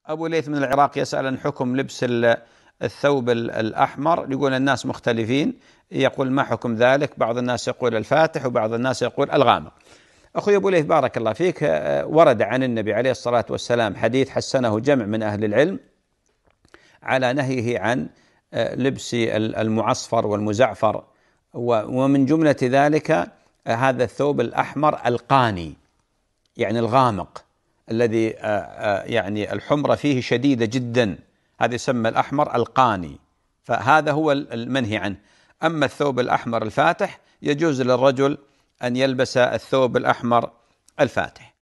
أبو ليث من العراق يسأل عن حكم لبس الثوب الأحمر. يقول الناس مختلفين، يقول ما حكم ذلك؟ بعض الناس يقول الفاتح وبعض الناس يقول الغامق. أخوي أبو ليث بارك الله فيك، ورد عن النبي عليه الصلاة والسلام حديث حسنه جمع من أهل العلم على نهيه عن لبس المعصفر والمزعفر، ومن جملة ذلك هذا الثوب الأحمر القاني، يعني الغامق الذي يعني الحمرة فيه شديدة جدا، هذا يسمى الأحمر القاني، فهذا هو المنهي عنه. أما الثوب الأحمر الفاتح يجوز للرجل أن يلبس الثوب الأحمر الفاتح.